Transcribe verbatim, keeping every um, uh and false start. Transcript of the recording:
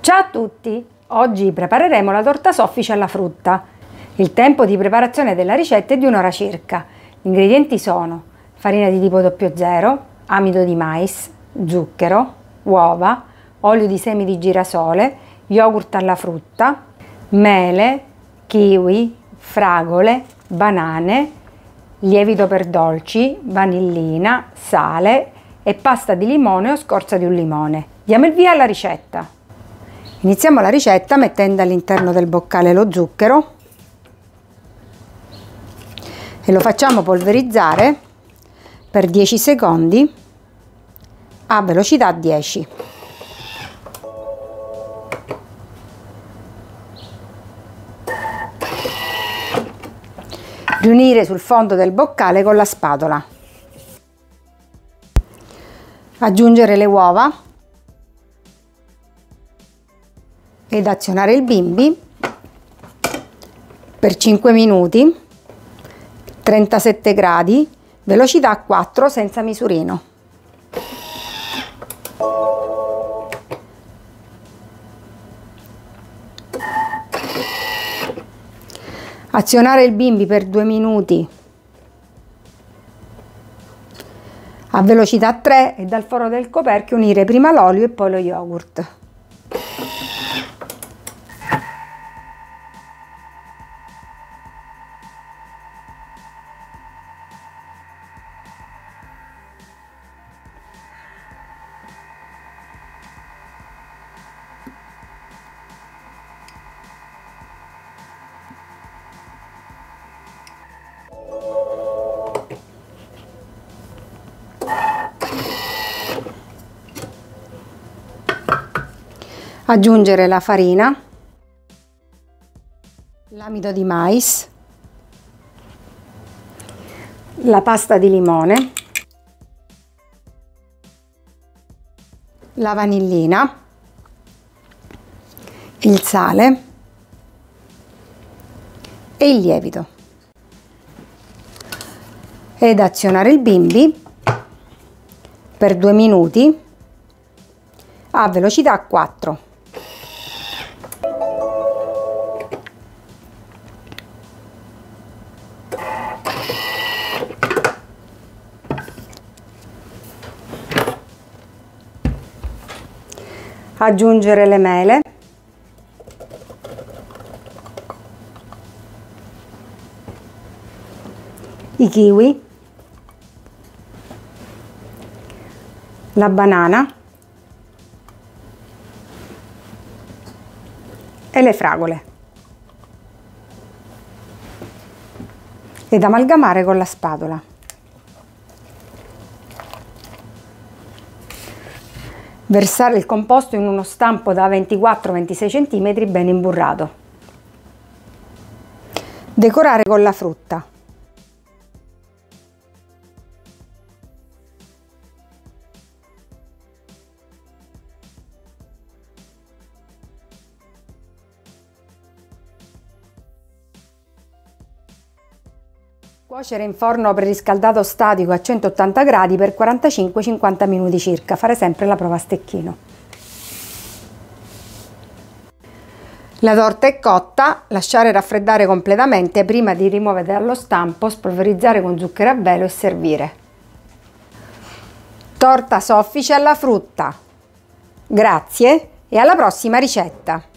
Ciao a tutti! Oggi prepareremo la torta soffice alla frutta. Il tempo di preparazione della ricetta è di un'ora circa. Gli ingredienti sono farina di tipo zero zero, amido di mais, zucchero, uova, olio di semi di girasole, yogurt alla frutta, mele, kiwi, fragole, banane, lievito per dolci, vanillina, sale e pasta di limone o scorza di un limone. Diamo il via alla ricetta. Iniziamo la ricetta mettendo all'interno del boccale lo zucchero e lo facciamo polverizzare per dieci secondi a velocità dieci. Riunire sul fondo del boccale con la spatola. Aggiungere le uova ed azionare il bimbi per cinque minuti, trentasette gradi, velocità quattro senza misurino. Azionare il bimbi per due minuti a velocità tre e dal foro del coperchio unire prima l'olio e poi lo yogurt. Aggiungere la farina, l'amido di mais, la pasta di limone, la vanillina, il sale e il lievito ed azionare il bimbi per due minuti a velocità quattro. Aggiungere le mele, i kiwi, la banana e le fragole ed amalgamare con la spatola. Versare il composto in uno stampo da ventiquattro ventisei centimetri ben imburrato. Decorare con la frutta. Cuocere in forno preriscaldato statico a centottanta gradi per quarantacinque cinquanta minuti circa. Fare sempre la prova a stecchino. La torta è cotta, lasciare raffreddare completamente prima di rimuovere dallo stampo, spolverizzare con zucchero a velo e servire. Torta soffice alla frutta. Grazie e alla prossima ricetta!